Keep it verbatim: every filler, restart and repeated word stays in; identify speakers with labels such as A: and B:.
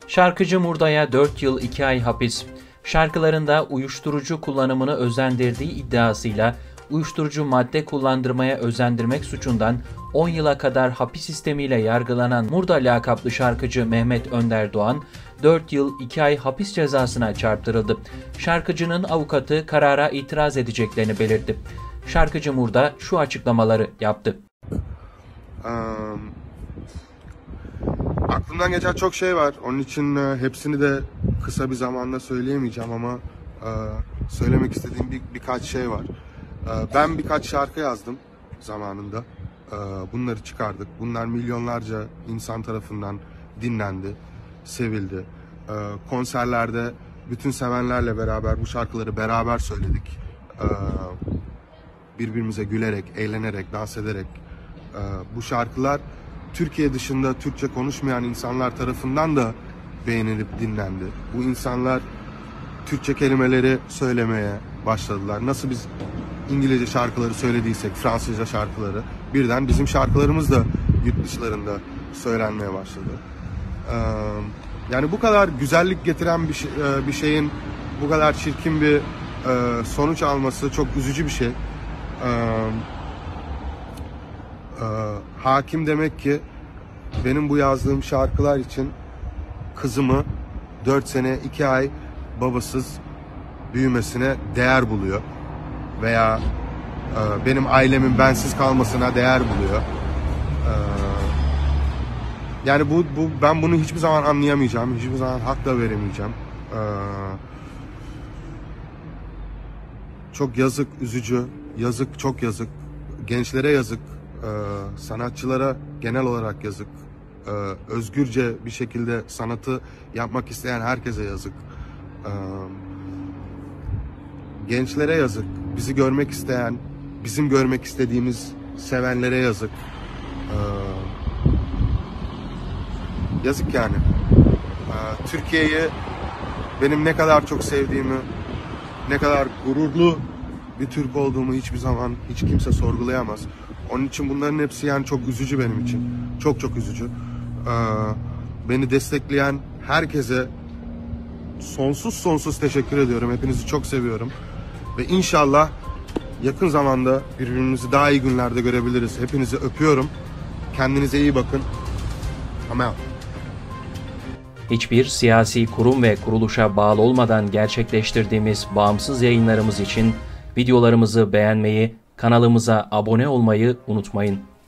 A: Şarkıcı Murda'ya dört yıl iki ay hapis. Şarkılarında uyuşturucu kullanımını özendirdiği iddiasıyla uyuşturucu madde kullandırmaya özendirmek suçundan on yıla kadar hapis sistemiyle yargılanan Murda lakaplı şarkıcı Mehmet Önder Doğan, dört yıl iki ay hapis cezasına çarptırıldı. Şarkıcının avukatı karara itiraz edeceklerini belirtti. Şarkıcı Murda şu açıklamaları yaptı.
B: Um, aklımdan geçen çok şey var. Onun için e, hepsini de kısa bir zamanda söyleyemeyeceğim ama e, söylemek istediğim bir, birkaç şey var. E, ben birkaç şarkı yazdım zamanında. E, bunları çıkardık. Bunlar milyonlarca insan tarafından dinlendi, sevildi. E, konserlerde bütün sevenlerle beraber bu şarkıları beraber söyledik. E, birbirimize gülerek, eğlenerek, dans ederek. E, bu şarkılar Türkiye dışında Türkçe konuşmayan insanlar tarafından da beğenilip dinlendi. Bu insanlar Türkçe kelimeleri söylemeye başladılar. Nasıl biz İngilizce şarkıları söylediysek, Fransızca şarkıları, birden bizim şarkılarımız da yurt dışlarında söylenmeye başladı. Ee, yani bu kadar güzellik getiren bir, şey, bir şeyin bu kadar çirkin bir e, sonuç alması çok üzücü bir şey. Ee, e, hakim demek ki benim bu yazdığım şarkılar için kızımı dört sene iki ay babasız büyümesine değer buluyor. Veya e, benim ailemin bensiz kalmasına değer buluyor. E, yani bu, bu ben bunu hiçbir zaman anlayamayacağım. Hiçbir zaman hak da veremeyeceğim. E, çok yazık, üzücü. Yazık, çok yazık. Gençlere yazık. E, sanatçılara genel olarak yazık. E, özgürce bir şekilde sanatı yapmak isteyen herkese yazık. E, gençlere yazık. Bizi görmek isteyen, bizim görmek istediğimiz sevenlere yazık. Ee, yazık yani. Ee, Türkiye'yi benim ne kadar çok sevdiğimi, ne kadar gururlu bir Türk olduğumu hiçbir zaman hiç kimse sorgulayamaz. Onun için bunların hepsi yani çok üzücü benim için. Çok çok üzücü. Ee, beni destekleyen herkese sonsuz sonsuz teşekkür ediyorum. Hepinizi çok seviyorum. Ve inşallah yakın zamanda birbirimizi daha iyi günlerde görebiliriz. Hepinizi öpüyorum. Kendinize iyi bakın. Amen.
A: Hiçbir siyasi kurum ve kuruluşa bağlı olmadan gerçekleştirdiğimiz bağımsız yayınlarımız için videolarımızı beğenmeyi, kanalımıza abone olmayı unutmayın.